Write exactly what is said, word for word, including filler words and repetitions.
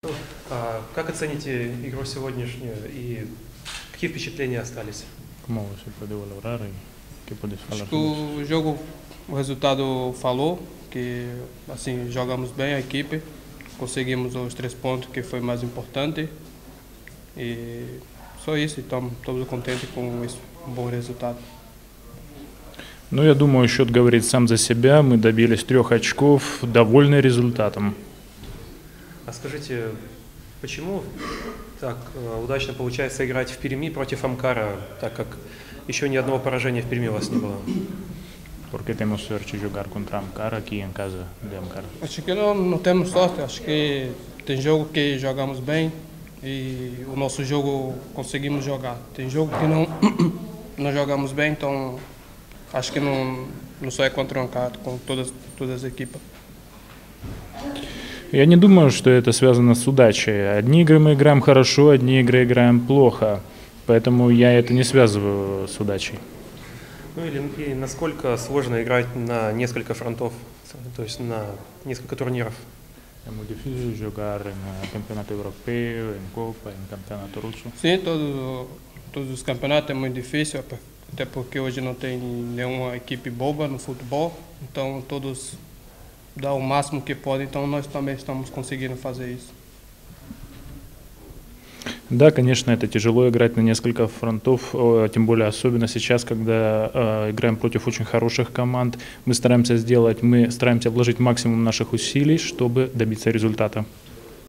А как оцените игру сегодняшнюю и какие впечатления остались? Como você pode valorar e o que pode falar Acho que sobre isso? o jogo, o resultado falou que assim jogamos bem a equipe, conseguimos os três pontos que foi mais importante e só isso. Então estamos contentes com isso, um bom resultado. Ну, я думаю, счет говорит сам за себя. Мы добились трех очков, довольны результатом. А скажите, почему так э, удачно получается играть в Перми против Амкара, так как еще ни одного поражения в Перми у вас не было? Porque temos sorte de jogar contra Ankara aqui em casa de Ankara. Acho que não, não temos sorte, acho que tem jogo que jogamos bem e o nosso jogo conseguimos jogar. Tem jogo que não, não jogamos bem, então acho que não, não só é contra o Ankara, com todas, todas as equipes. Я не думаю, что это связано с удачей. Одни игры мы играем хорошо, одни игры играем плохо. Поэтому я это не связываю с удачей. Ну или и насколько сложно играть на несколько фронтов, то есть на несколько турниров? É muito difícil jogar em campeonato europeu, em Copa, em campeonato russo. Sim, todo, todos os campeonatos é muito difícil, até porque hoje não tem nenhuma equipe boba no futebol, então todos dão o máximo que podem, então nós também estamos conseguindo fazer isso. Да, конечно, это тяжело играть на несколько фронтов, тем более особенно сейчас, когда э, играем против очень хороших команд. Мы стараемся сделать, мы стараемся вложить максимум наших усилий, чтобы добиться результата.